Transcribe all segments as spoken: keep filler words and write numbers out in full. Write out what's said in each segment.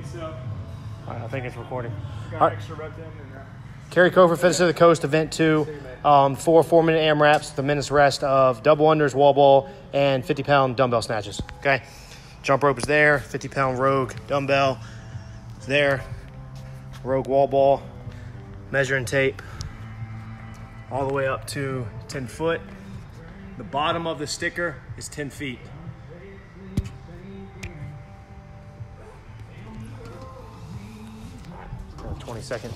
think so. All right, I think it's recording. Got All right. extra rep in and that. Kerry Cofer, Fittest of the Coast, event two. Um, four four-minute AMRAPs, the minutes rest of double unders, wall ball, and fifty-pound dumbbell snatches. Okay? Jump rope is there. fifty-pound Rogue dumbbell is there. Rogue wall ball. Measuring tape. All the way up to ten foot. The bottom of the sticker is ten feet. twenty seconds.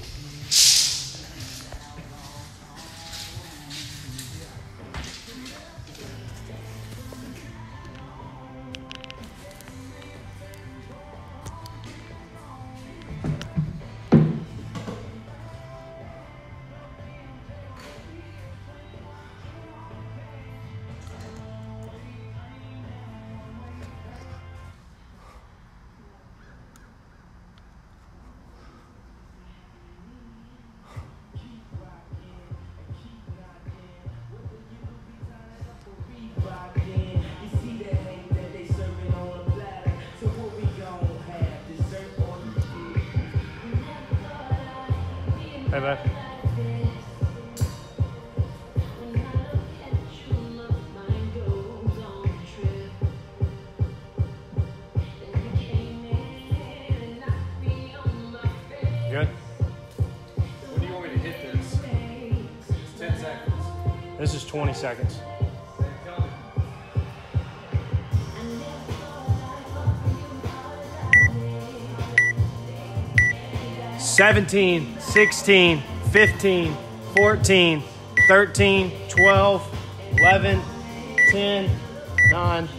Hey, babe. Good? When do you want me to hit this? It's ten seconds. This is twenty seconds. Tell me. seventeen, sixteen, fifteen, fourteen, thirteen, twelve, eleven, ten, nine.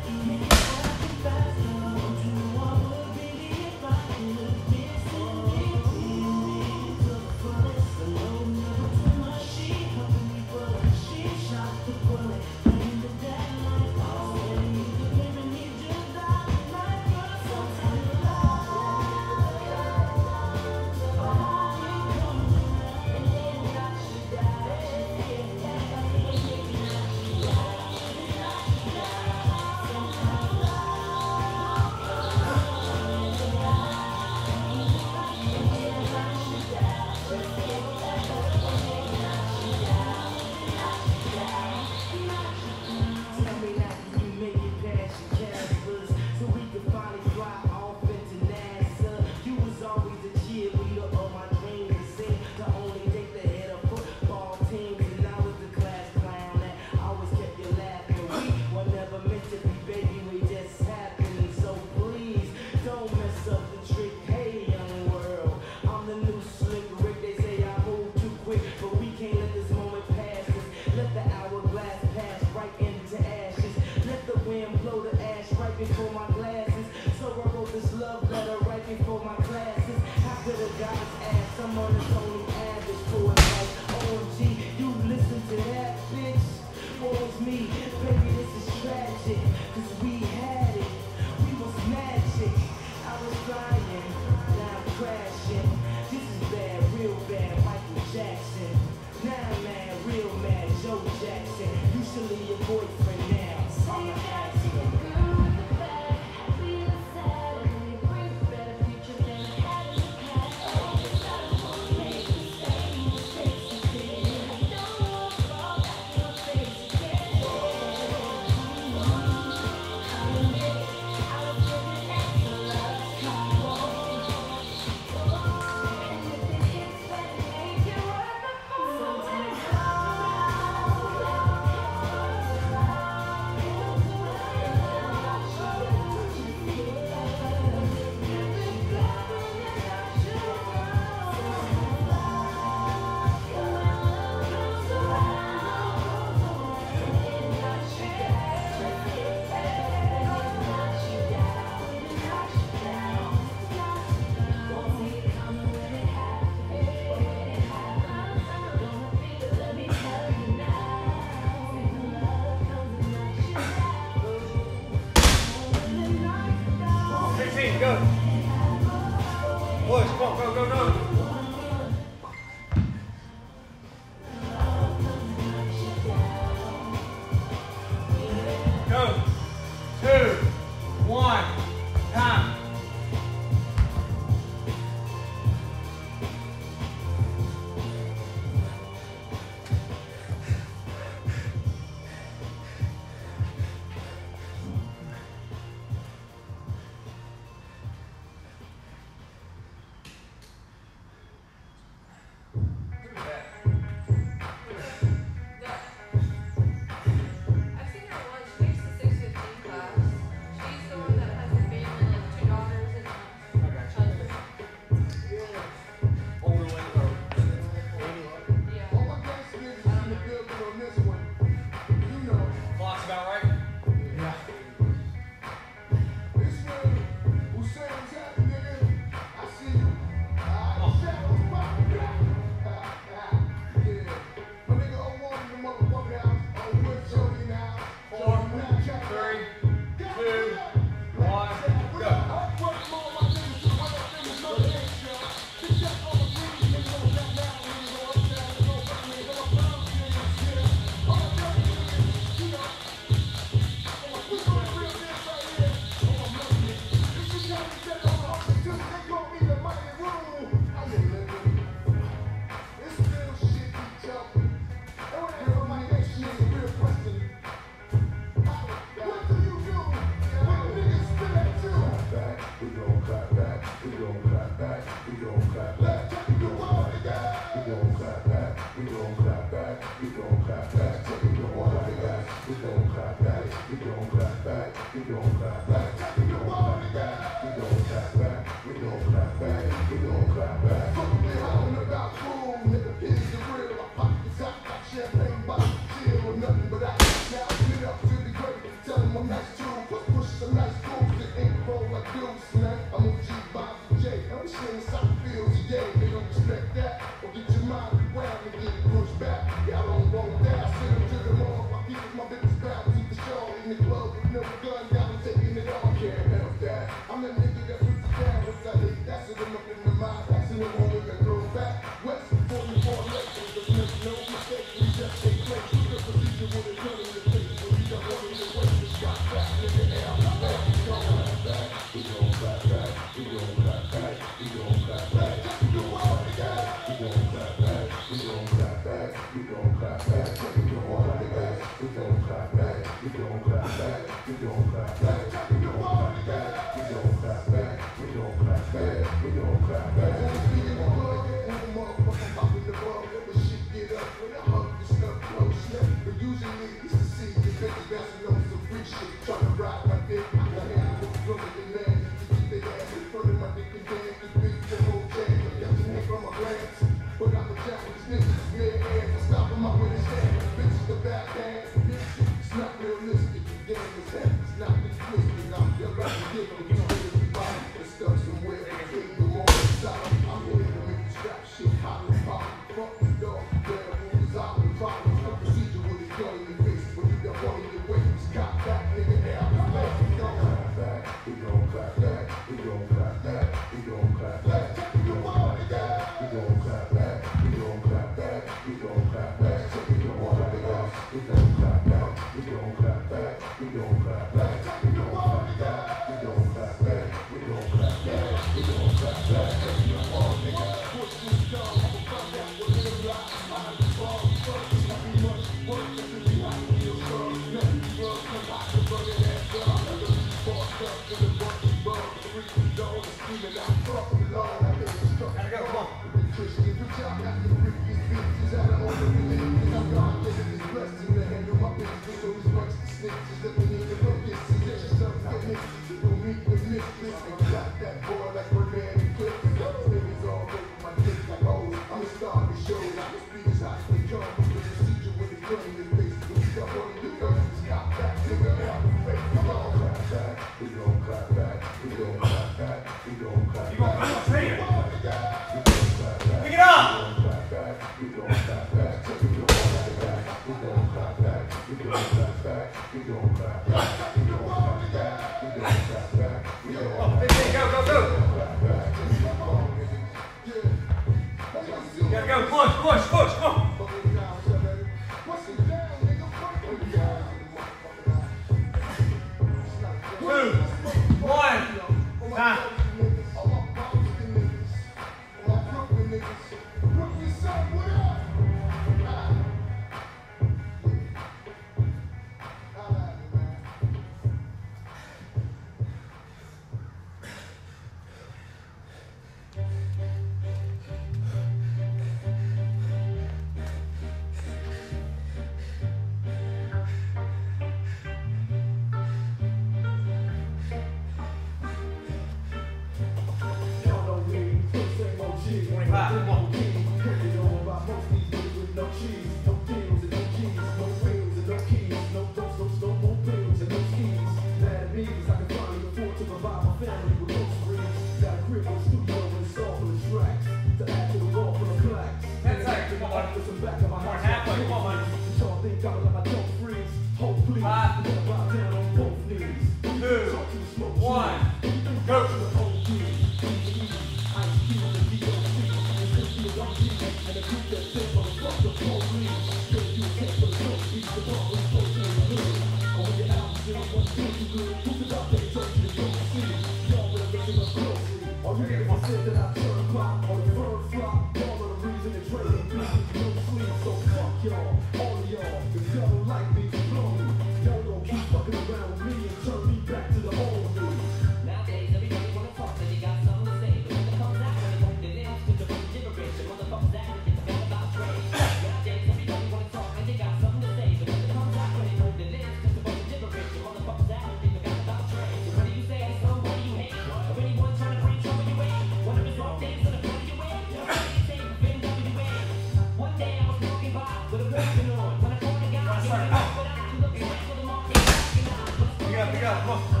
Pick up, pick up, come on.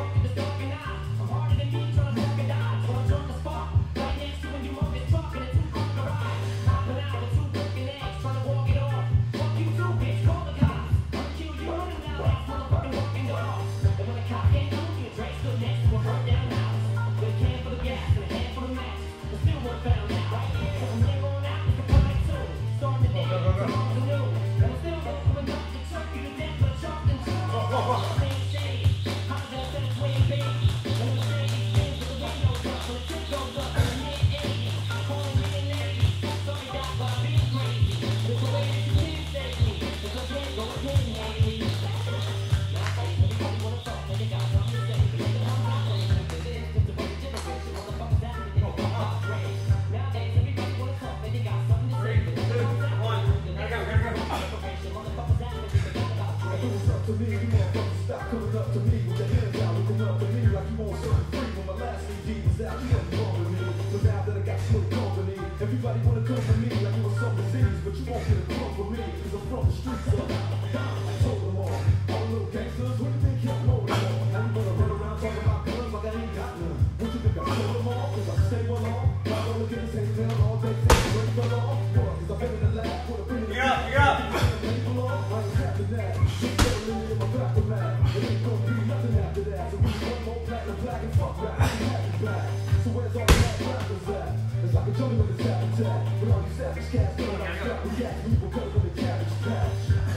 Everybody wanna come for me like you were some disease, but you won't get a clump for me, cause I'm from the streets of I told them all, all the little gangsters, what do they keep knowing for? Now you wanna run around talking about guns like I ain't got none. What you think I told them all, cause I stay one on? I don't look at the same town all day, take the break for all. Cause I've been in the lab, put a pin in the Get up, get up! I ain't tapping that, just settling in my back of mad. It ain't gonna be nothing after that, so we one more platinum black and fuck rap, I can have it back. So where's all the rap rappers at? It's like a jungle with a tap attack. With all these savage cats coming out strap with gas, we will cut from the cabbage patch.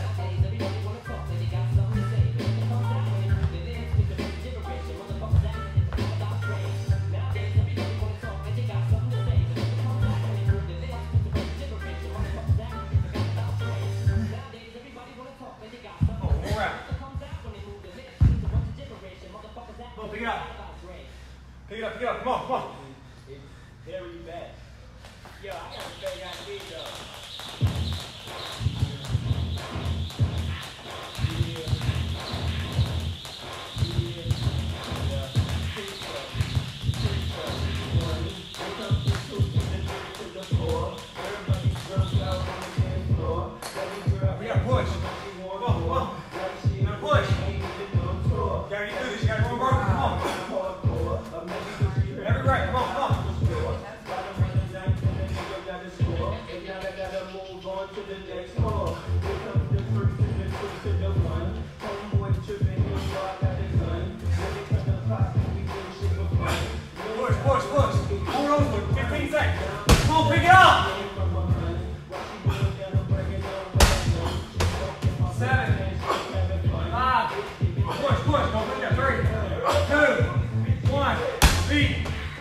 Pick it up. Pick it up, pick it up. Come on, come on. There you bet. Yo, I got a big idea though. We gotta push. Come on, come on. You gotta push. You gotta get through this. You gotta come on. Come on. Every right. Come on, come on. Push, push, push. Hold on for fifteen seconds. Come on, pick it up. Seven. Five. Push, push. Don't forget. Three. Two. One. Beat.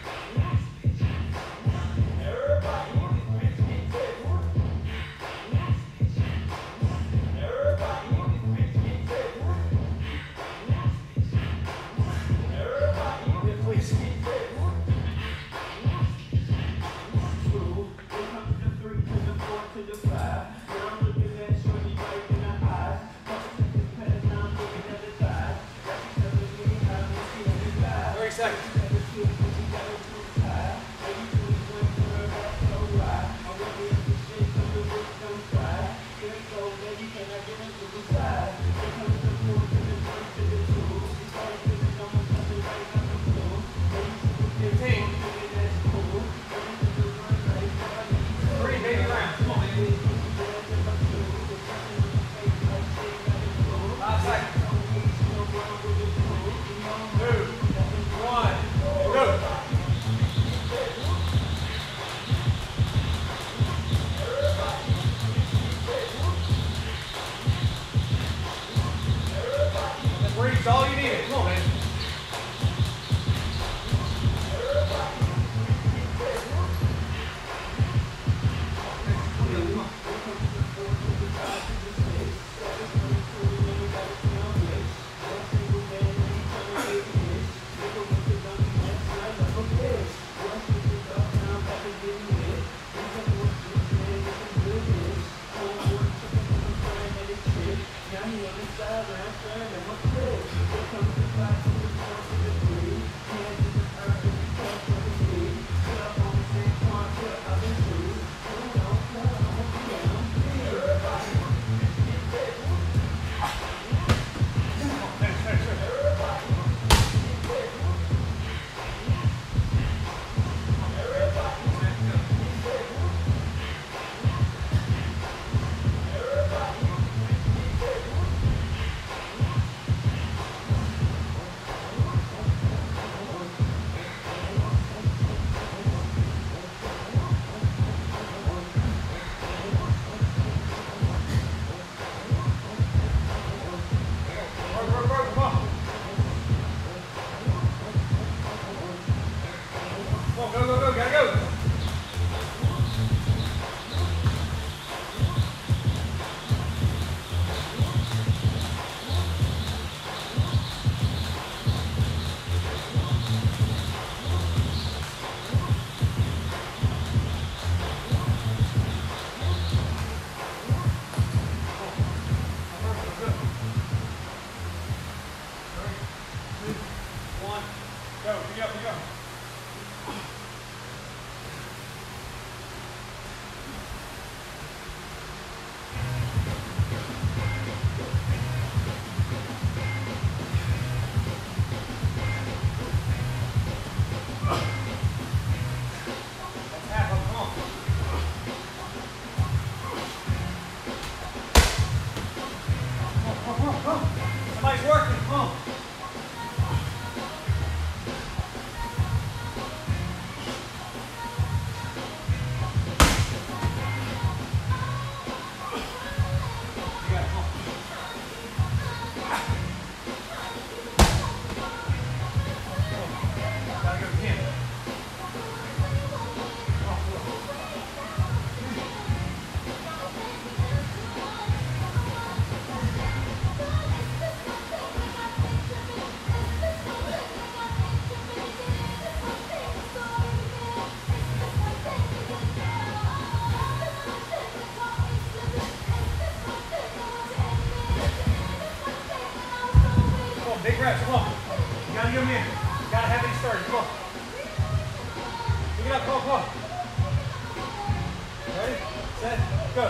thirty seconds. fifteen. Three, baby round. Come on, baby. Five seconds. Two. One.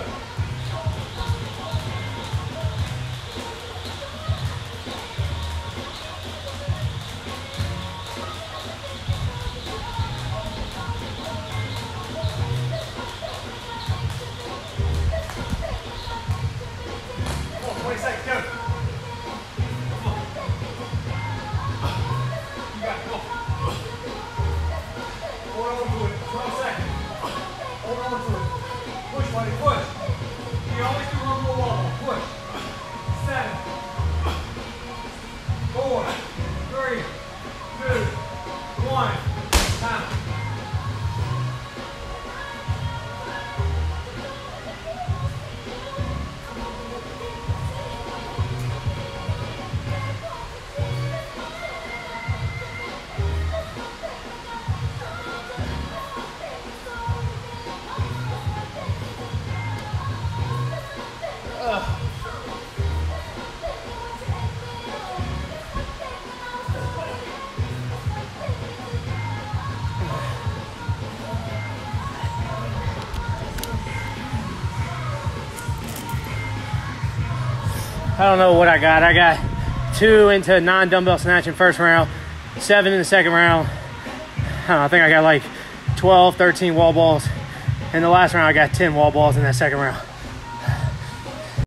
twenty seconds, go. You got it, go. Hold on to it, twelve seconds. Hold on to it. Push, buddy, push. You always do one more wall. Push. Seven. Four. Three. Two. One. Time. I don't know what I got. I got two into non-dumbbell snatch in first round, seven in the second round. I don't know, I think I got like twelve, thirteen wall balls. In the last round, I got ten wall balls in that second round.